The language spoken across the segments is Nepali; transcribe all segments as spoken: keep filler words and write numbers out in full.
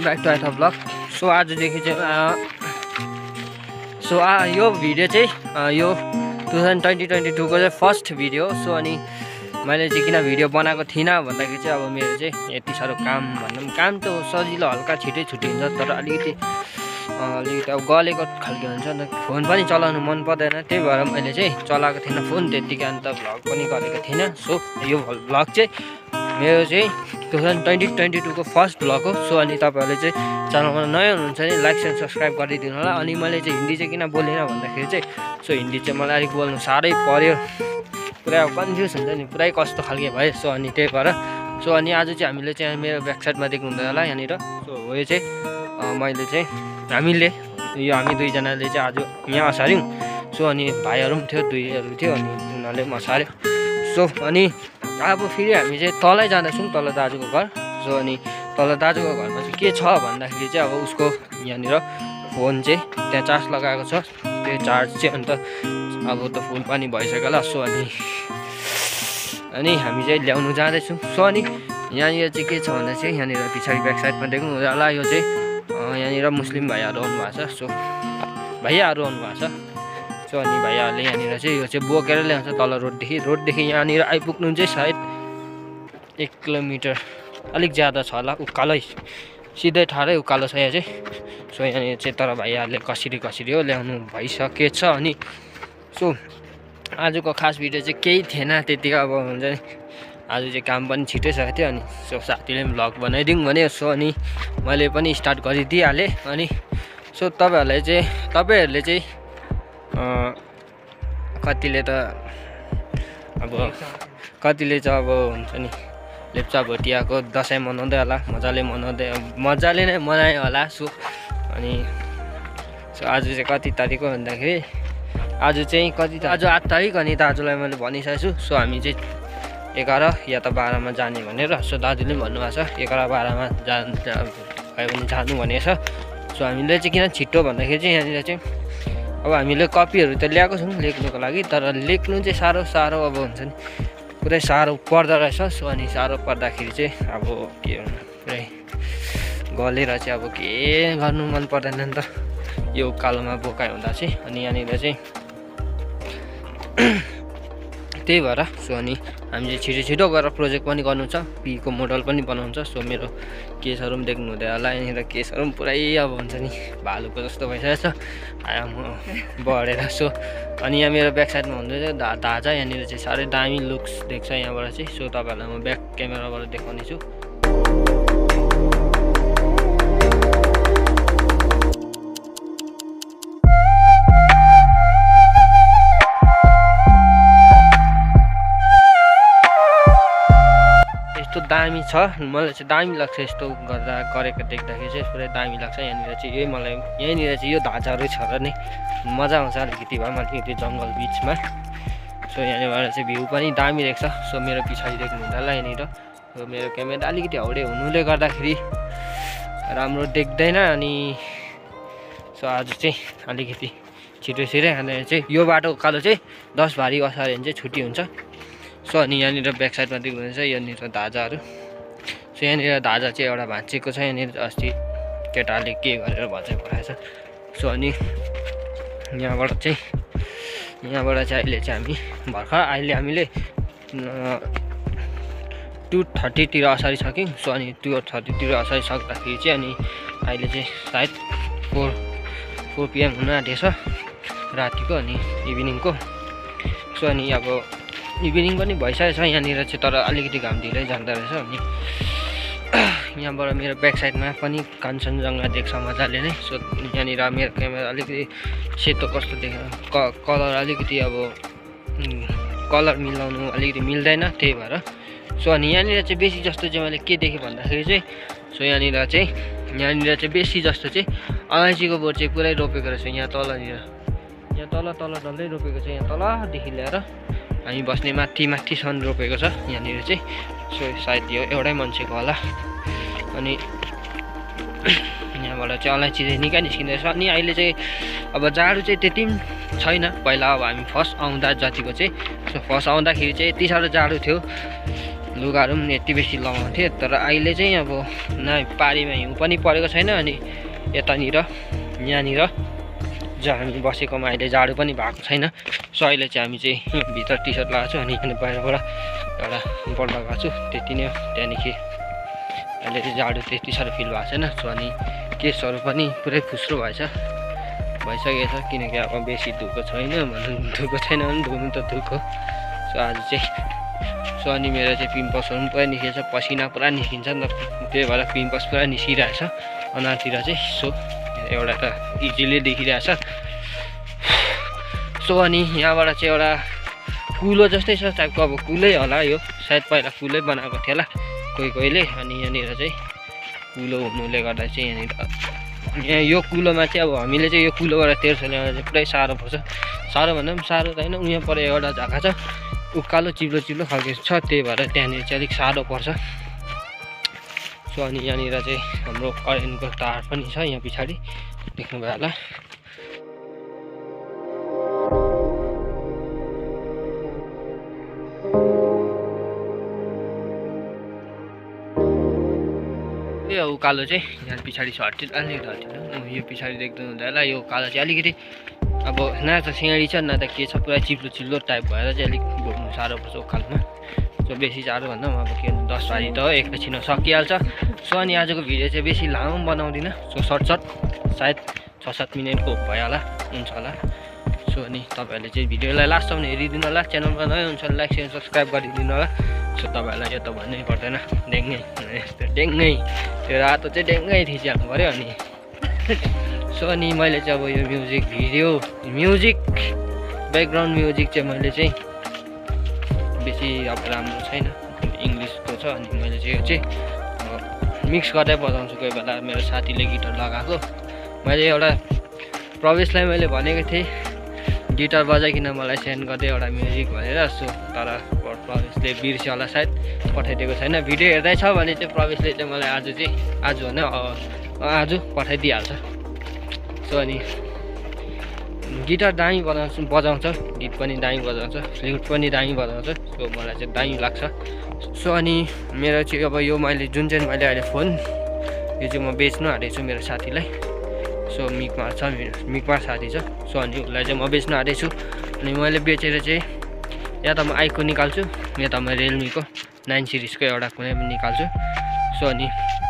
ब्याक टु आइथा ब्लग। सो आजदेखि चाहिँ सो आ यो भिडियो चाहिँ यो टु थाउजन्ड ट्वेन्टी ट्वेन्टी टूको चाहिँ फर्स्ट भिडियो। सो अनि मैले चाहिँ किन भिडियो बनाएको थिइनँ भन्दाखेरि चाहिँ अब मेरो चाहिँ यति साह्रो काम भन्दा पनि काम त सजिलो हल्का छिटै छुट्टी हुन्छ, तर अलिकति अलिकति अब गलेको खालको हुन्छ नि त, फोन पनि चलाउनु मन पर्दैन, त्यही भएर मैले चाहिँ चलाएको थिइनँ फोन त्यत्तिकै, अन्त भ्लग पनि गरेको थिइनँ। सो यो भ्लग चाहिँ मेरो चाहिँ टु थाउजन्ड ट्वेन्टी ट्वेन्टी टूको फर्स्ट भ्लग हो। सो अनि तपाईँहरूले चाहिँ च्यानलमा नयाँ हुनुहुन्छ भने लाइक एन्ड सब्सक्राइब गरिदिनु होला। अनि मैले चाहिँ हिन्दी चाहिँ किन बोलेन भन्दाखेरि चाहिँ सो हिन्दी चाहिँ मलाई अलिक बोल्नु साह्रै पऱ्यो, पुरै अब कन्फ्युज हुन्छ नि, पुरै कस्तो खालके भयो। सो अनि त्यही भएर सो अनि आज चाहिँ हामीले चाहिँ मेरो ब्याक साइडमा देख्नुहुँदै होला यहाँनिर। सो हो यो चाहिँ मैले चाहिँ हामीले यो हामी दुईजनाले चाहिँ आज यहाँ असार्यौँ। सो अनि भाइहरू पनि थियो, दुईहरू थियो, अनि उनीहरूले पनि असार्यो। सो अनि अब फेरि हामी चाहिँ तलै जाँदैछौँ, तल दाजुको घर। सो अनि तल दाजुको घरमा चाहिँ के छ भन्दाखेरि चाहिँ अब उसको यहाँनिर फोन चाहिँ त्यहाँ चार्ज लगाएको छ, त्यो चार्ज चाहिँ अन्त अब त फुल पनि भइसक्यो होला। सो अनि अनि हामी चाहिँ ल्याउनु जाँदैछौँ। सो अनि यहाँनिर चाहिँ के छ भन्दा चाहिँ यहाँनिर पछाडि ब्याक साइडमा देख्नु होला, यो चाहिँ यहाँनिर मुस्लिम भाइहरू आउनुभएको छ। सो भाइयाहरू आउनुभएको छ। सो अनि भाइयाहरूले यहाँनिर चाहिँ यो चाहिँ बोकेर ल्याउँछ तल रोडदेखि। रोडदेखि यहाँनिर आइपुग्नु चाहिँ सायद एक किलोमिटर अलिक ज्यादा छ होला, उकालै सिधै ठाडै उकालो छ यहाँ चाहिँ। सो यहाँनिर चाहिँ तर भाइयाहरूले कसरी कसरी हो ल्याउनु भइसकेछ। अनि सो आजको खास भिडियो चाहिँ केही थिएन त्यतिकै, अब हुन्छ नि आज चाहिँ काम पनि छिटै सकेको थियो। अनि सो साथीले पनि भ्लग बनाइदिउँ भने, सो अनि मैले पनि स्टार्ट गरिदिइहालेँ। अनि सो तपाईँहरूलाई चाहिँ तपाईँहरूले चाहिँ कतिले त अब कतिले चाहिँ अब हुन्छ नि लेप्चा भोटियाको दसैँ मनाउँदै होला, मजाले मनाउँदै मजाले नै मनायो होला। सो अनि सो आज चाहिँ कति तारिक हो भन्दाखेरि आज चाहिँ कति आज आठ तारिक। अनि दाजुलाई मैले भनिसकेको छु। सो हामी चाहिँ एघार या त बाह्रमा जाने भनेर। सो दाजुले पनि भन्नुभएको छ एघार बाह्रमा जा भयो भने जानु भनेको छ। सो हामीले चाहिँ किन छिट्टो भन्दाखेरि चाहिँ यहाँनिर चाहिँ अब हामीले कपीहरू त ल्याएको छौँ लेख्नुको लागि, तर लेख्नु चाहिँ साह्रो साह्रो अब हुन्छ नि पुरै साह्रो पर्दो रहेछ। सो अनि साह्रो पर्दाखेरि चाहिँ अब के भन्नु पुरै गलेर चाहिँ अब के गर्नु मन पर्दैन नि त यो कालोमा बोकाइ हुँदा चाहिँ। अनि यहाँनिर चाहिँ त्यही भएर सो अनि हामी चाहिँ छिटो छिटो गरेर प्रोजेक्ट पनि गर्नु छ, पीको मोडल पनि बनाउँछ। सो मेरो केसहरू पनि देख्नु हुँदै होला, यहाँनिर केसहरू पनि पुरै अब हुन्छ नि भालुको जस्तो भइसकेको छ आयाम बढेर। सो अनि यहाँ मेरो ब्याक साइडमा हुँदैछ धा धाजा, यहाँनिर चाहिँ साह्रै दामी लुक्स देख्छ यहाँबाट चाहिँ। सो तपाईँहरूलाई म ब्याक क्यामेराबाट देखाउने छु। दामी छ, मलाई चाहिँ दामी लाग्छ यस्तो गर्दा गरेको देख्दाखेरि चाहिँ पुरै दामी लाग्छ। यहाँनिर चाहिँ यही मलाई यहीँनिर चाहिँ यो धाजाहरू छ र नै मजा आउँछ अलिकति भए पनि अलिकति जङ्गल बिचमा। सो यहाँनिर चाहिँ भ्यू पनि दामी देख्छ। सो मेरो पछाडि देख्नु हुँदा यहाँनिर मेरो क्यामेरा अलिकति हाउडे हुनुले गर्दाखेरि राम्रो देख्दैन। अनि सो आज चाहिँ अलिकति छिटो छिटै यहाँनिर चाहिँ यो बाटो उकालो चाहिँ दस भारी असार्यो भने चाहिँ छुट्टी हुन्छ। सो अनि यहाँनिर ब्याक साइडमा देख्नुहुन्छ यहाँनिर धाजाहरू। सो यहाँनिर धाजा चाहिँ एउटा भाँचेको छ, यहाँनिर अस्ति केटाले के गरेर भाँचेको पठाएछ। सो अनि यहाँबाट चाहिँ यहाँबाट चाहिँ अहिले चाहिँ हामी भर्खर अहिले हामीले टु थर्टीतिर असारिसक्यौँ। सो अनि टु थर्टीतिर असारिसक्दाखेरि चाहिँ अनि अहिले चाहिँ सायद फोर फोर पिएम हुन आँटेछ रातिको अनि इभिनिङको। सो अनि अब इभिनिङ पनि भइसकेको छ यहाँनिर चाहिँ, तर अलिकति घाम ढिलै जाँदो रहेछ। अनि यहाँबाट मेरो ब्याक साइडमा पनि काञ्चनजङ्घा देख्छ मजाले नै। सो यहाँनिर मेरो क्यामेरा अलिकति सेतो कस्तो देख्छ, क कलर अलिकति अब कलर मिलाउनु अलिकति मिल्दैन, त्यही भएर। सो अनि यहाँनिर चाहिँ बेसी जस्तो चाहिँ मैले के देखेँ भन्दाखेरि चाहिँ सो यहाँनिर चाहिँ यहाँनिर चाहिँ बेसी जस्तो चाहिँ अलैँचीको बोट चाहिँ पुरै रोपेको रहेछ यहाँ तलनिर, यहाँ तल तल डल्लै रोपेको छ, यहाँ तलदेखि ल्याएर हामी बस्ने माथि माथिसम्म रोपेको छ यहाँनिर चाहिँ। सो सायद यो एउटै मान्छेको होला। अनि यहाँबाट चाहिँ अलैँची चाहिँ निकै निस्किँदैछ। अनि अहिले चाहिँ अब जाडो चाहिँ त्यति पनि छैन, पहिला अब हामी फर्स्ट आउँदा जतिको चाहिँ। सो फर्स्ट आउँदाखेरि चाहिँ यति साह्रो जाडो थियो, लुगाहरू पनि यति बेसी लगाउँथेँ। तर अहिले चाहिँ अब न पारीमा हिउँ पनि परेको छैन अनि यतानिर यहाँनिर जहाँ हामी बसेकोमा अहिले जाडो पनि भएको छैन। सो अहिले चाहिँ हामी चाहिँ भित्र टी सर्ट लगाएको छु अनि यहाँ बाहिरबाट एउटा बल लगाएको छु, त्यति नै हो। त्यहाँदेखि अहिले चाहिँ जाडो त्यति साह्रो फिल भएको छैन। सो अनि केसहरू पनि पुरै फुस्रो भएछ भइसकेको छ, किनकि अब बेसी धुएको छैन भन्नु धुएको छैन भने धुनु त धुएको। सो आज चाहिँ सो अनि मेरो चाहिँ पिम्पल्सहरू पनि पुरा निस्किन्छ, पसिना पुरा निस्किन्छ नि त, त्यही भएर पिम्पल्स पुरा निस्किरहेछ अनुहारतिर चाहिँ। सो एउटा त इजिली देखिरहेछ। सो अनि यहाँबाट चाहिँ एउटा कुलो जस्तै छ टाइपको, अब कुलै होला यो, सायद पहिला कुलै बनाएको थियो होला कोही कोहीले। अनि यहाँनिर चाहिँ कुलो हुनुले गर्दा चाहिँ यहाँनिर यहाँ यो कुलोमा चाहिँ अब हामीले चाहिँ यो कुलोबाट तेर्सो ल्याउन चाहिँ पुरै साह्रो पर्छ। साह्रो भन्दा पनि साह्रो त होइन, उहाँ पर एउटा झाका छ उकालो चिप्लो चिप्लो खालको छ, त्यही भएर त्यहाँनिर चाहिँ अलिक साह्रो पर्छ। सो अनि यहाँनिर चाहिँ हाम्रो करेन्टको तार पनि छ यहाँ पछाडि देख्नुभयो होला। यो उकालो चाहिँ यहाँ पछाडि छ, हट्टिन अलिकति हट्टिन यो पछाडि देख्नु हुँदैन होला। यो उकालो चाहिँ अलिकति अब न त सिँडी छ न त के छ, पुरा चिप्लो चिप्लो टाइप भएर चाहिँ अलिक घुम्नु साह्रो पर्छ उकालोमा। सो बेसी साह्रो भन्दा पनि अब के दस बाजी त हो, एकैछिनमा सकिहाल्छ। सो अनि आजको भिडियो चाहिँ बेसी लामो बनाउँदिनँ, सो सर्ट सर्ट सायद छ सात मिनटको भयो होला, हुन्छ होला। सो अनि तपाईँहरूले चाहिँ भिडियोलाई लास्टसम्म हेरिदिनु होला, च्यानलमा नयाँ हुन्छ लाइक सेयर सब्सक्राइब गरिदिनु होला। सो तपाईँहरूलाई यो त भन्नै पर्दैन, डेङ्गै यस्तो डेङ्गै त्यो रातो चाहिँ डेङ्गै थिचिहाल्नु पऱ्यो। अनि सो अनि मैले चाहिँ अब यो music video music background music चाहिँ मैले चाहिँ बेसी अब राम्रो छैन, इङ्ग्लिसको छ। अनि मैले चाहिँ यो चाहिँ मिक्स गर्दै बजाउँछु, कोही बेला मेरो साथीले गिटार लगाएको। मैले एउटा प्रवेशलाई मैले भनेको थिएँ गिटार बजाइकन मलाई सेन्ड गर्दै एउटा म्युजिक भनेर। सो तर प्रवेशले बिर्स्यो होला सायद, पठाइदिएको छैन। भिडियो हेर्दैछ भने चाहिँ प्रवेशले चाहिँ मलाई आज चाहिँ आज भने आज पठाइदिइहाल्छ। सो अनि गिटार दामी बजाउँछ बजाउँछ गीत पनि दामी बजाउँछ, फ्लुट पनि दामी बजाउँछ। सो मलाई चाहिँ दामी लाग्छ। सो अनि मेरो चाहिँ अब यो मैले जुन चाहिँ मैले अहिले फोन यो चाहिँ म बेच्नु आँटेको छु मेरो साथीलाई। सो मिकमा छ मेरो मिकमा साथी छ। सो अनि उसलाई चाहिँ म बेच्नु आँटेको छु। अनि मैले बेचेर चाहिँ या त म आइको निकाल्छु या त म रियलमीको नाइन सिरिजको एउटा कुनै पनि निकाल्छु। सो अनि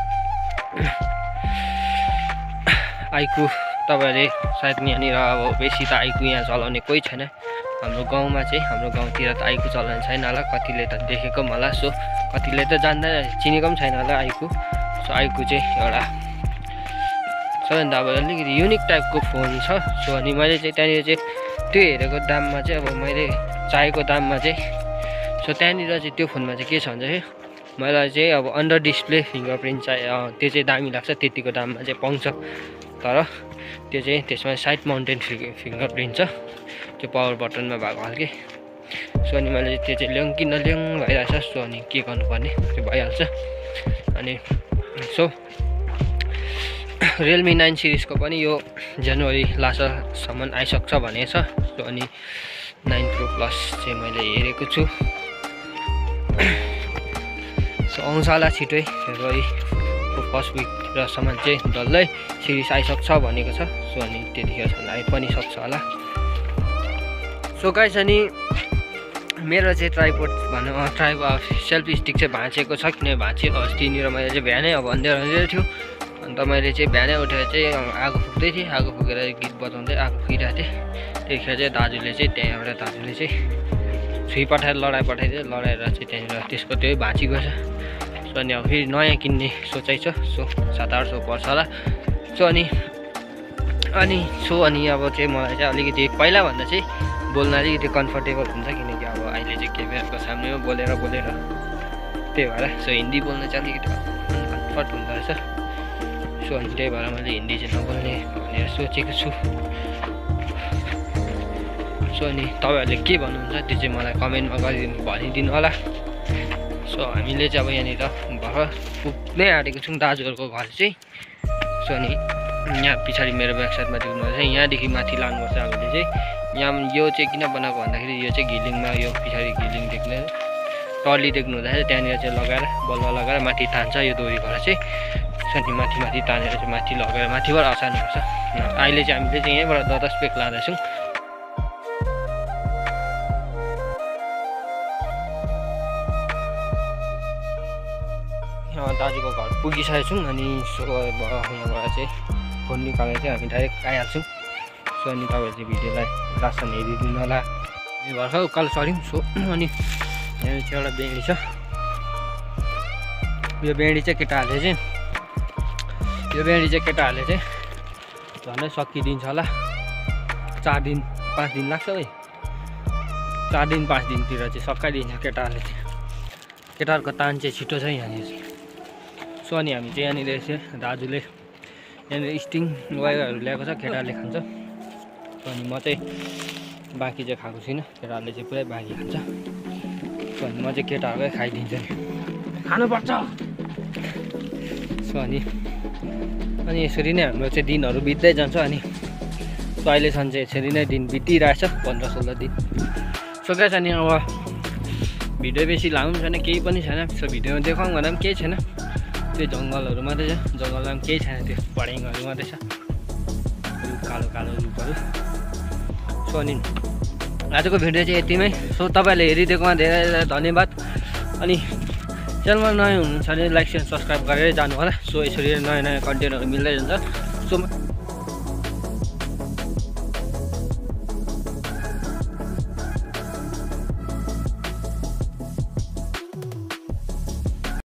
आइको तपाईँहरूले सायद यहाँनिर अब बेसी त आइको यहाँ चलाउने कोही छैन हाम्रो गाउँमा चाहिँ, हाम्रो गाउँतिर त आइको चलाउने छैन होला, कतिले त देखेको पनि होला। सो कतिले त जान्दैन चिनेको पनि छैन होला आइको। सो आइको चाहिँ एउटा सबैभन्दा अब अलिकति युनिक टाइपको फोन छ। सो अनि मैले चाहिँ त्यहाँनिर चाहिँ त्यो हेरेको दाममा चाहिँ अब मैले चाहेको दाममा चाहिँ सो त्यहाँनिर चाहिँ त्यो फोनमा चाहिँ के छ भने चाहिँ मलाई चाहिँ अब अन्डर डिस्प्ले फिङ्गरप्रिन्ट चाहिँ त्यो चाहिँ दामी लाग्छ, त्यतिको दाममा चाहिँ पाउँछ। तर त्यो चाहिँ त्यसमा साइड माउन्टेन फिङ्गरप्रिन्ट छ, त्यो पावर बटनमा भएको खालके। सो अनि मैले त्यो चाहिँ ल्याउँ कि नल्याउँ भइरहेछ। सो अनि के गर्नुपर्ने त्यो भइहाल्छ। अनि सो रियलमी नाइन सिरिजको पनि यो जनवरी लास्टसम्म आइसक्छ भनेको छ। सो अनि नाइन प्रो प्लस चाहिँ मैले हेरेको छु। सो आउँछ होला छिटै, फेब्रुअरीको फर्स्ट विकतिरसम्म चाहिँ डल्लै सिरिज आइसक्छ भनेको छ। सो अनि त्यतिखेरसम्म आइ पनि सक्छ होला। सो गाइस अनि मेरो चाहिँ ट्राइपोड भनौँ ट्राइप सेल्फी स्टिक चाहिँ भाँचेको छ, किन भाँचेको अस्तिनिर मैले चाहिँ बिहानै अब अन्धेर अन्धेर थियो। अन्त मैले चाहिँ बिहानै उठेर चाहिँ आगो फुक्दै थिएँ, आगो फुकेर गीत बजाउँदै आगो फुकिरहेको थिएँ। त्यतिखेर चाहिँ दाजुले चाहिँ त्यहाँ एउटा दाजुले चाहिँ छुई पठाएर लडाइ पठाइदियो, लडाएर चाहिँ त्यहाँनिर त्यसको त्यही भाँची गएछ। सो अनि अब फेरि नयाँ किन्ने सोचाइ छ। सो सात आठ सौ पर्छ होला। सो अनि अनि सो अनि अब चाहिँ मलाई चाहिँ अलिकति पहिलाभन्दा चाहिँ बोल्न अलिकति कम्फर्टेबल हुन्छ, किनकि अब अहिले चाहिँ क्यामेराको सामनेमा बोलेर बोलेर त्यही भएर सो हिन्दी बोल्न चाहिँ अलिकति कम्फर्ट हुँदो रहेछ। सो अनि त्यही भएर मैले हिन्दी चाहिँ नबोल्ने भनेर सोचेको छु। सो अनि तपाईँहरूले के भन्नुहुन्छ त्यो चाहिँ मलाई कमेन्टमा गरिदिनु भनिदिनु होला। सो हामीले चाहिँ अब यहाँनिर भर्खर पुग्नै आँटेको छौँ दाजुहरूको घर चाहिँ। सो अनि यहाँ पछाडि मेरो ब्याक साइडमा देख्नुहुन्छ यहाँदेखि माथि लानुपर्छ हामीले चाहिँ। यहाँ यो चाहिँ किन बनाएको भन्दाखेरि यो चाहिँ घिलिङमा यो पछाडि घिलिङ देख्ने टली देख्नु हुँदाखेरि त्यहाँनिर चाहिँ लगाएर बलुवा लगाएर माथि तान्छ यो डोरीबाट चाहिँ अनि माथि माथि तानेर चाहिँ माथि लगेर माथिबाट असार्नुपर्छ। अहिले चाहिँ हामीले चाहिँ यहीँबाट दस दस पेक लाँदैछौँ। दाजुको घर पुगिसकेको छौँ अनि सो यहाँबाट चाहिँ फोन निकालेर चाहिँ हामी डाइरेक्ट आइहाल्छौँ। सो अनि तपाईँहरू चाहिँ भिडियोलाई लास्टसम्म हेरिदिनु होला। भर्खर उकालो चढ्यौँ। सो अनि यहाँ चाहिँ एउटा बेडी छ। यो बेडी चाहिँ केटाहरूले चाहिँ यो बेडी चाहिँ केटाहरूले चाहिँ झन्डै सकिदिन्छ होला। चार दिन पाँच दिन लाग्छ है। चार दिन पाँच दिनतिर चाहिँ सकाइदिन्छ केटाहरूले चाहिँ। केटाहरूको तान चाहिँ छिटो छ यहाँनिर चाहिँ। सो अनि हामी चाहिँ यहाँनिर चाहिँ दाजुले यहाँनिर स्टिङ वायरहरू ल्याएको छ, केटाहरूले खान्छ। सो अनि म चाहिँ बाँकी चाहिँ खाएको छुइनँ, केटाहरूले चाहिँ पुरै बाँकी खान्छ। सो अनि म चाहिँ केटाहरूकै खाइदिन्छु नि, खानुपर्छ। सो अनि अनि यसरी नै हाम्रो चाहिँ दिनहरू बित्दै जान्छ। अनि सो अहिलेसम्म चाहिँ यसरी नै दिन बितिरहेछ, पन्ध्र सोह्र दिन। सो गाइस अनि अब भिडियो बेसी लामो पनि छैन, केही पनि छैन। सो भिडियोमा देखाउँ भन्दा पनि केही छैन, त्यो जङ्गलहरू मात्रै छ। जङ्गलमा पनि केही छैन, त्यो पढाइङहरू मात्रै छ, कालो कालो रुखहरू। सो अनि आजको भिडियो चाहिँ यतिमै। सो तपाईँहरूले हेरिदिएकोमा धेरै धेरै धन्यवाद। अनि च्यानलमा नयाँ हुनुहुन्छ भने लाइक सेयर सब्सक्राइब गरेर जानु होला। सो यसरी नयाँ नयाँ कन्टेन्टहरू मिल्दै जान्छ। सो